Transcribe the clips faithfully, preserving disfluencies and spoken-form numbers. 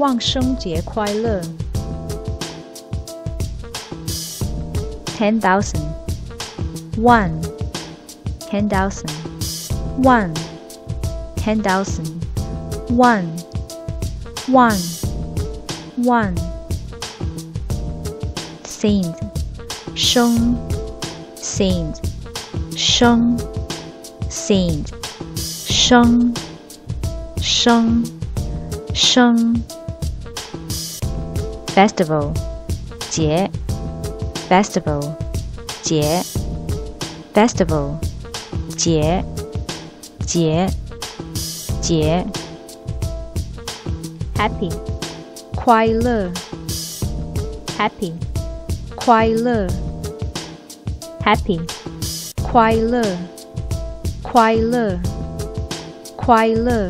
万圣节快乐 ten thousand one ten thousand one ten thousand one one one saint 生 saint 生 saint 生生生 festival 节 festival 节 festival 节节节 happy 快乐 happy 快乐 happy 快乐快乐快乐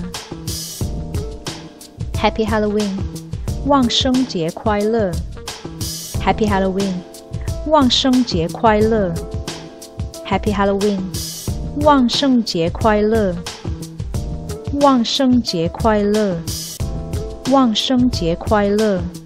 Happy Halloween 万圣节快乐 Happy Halloween 万圣节快乐 Happy Halloween 万圣节快乐万圣节快乐万圣节快乐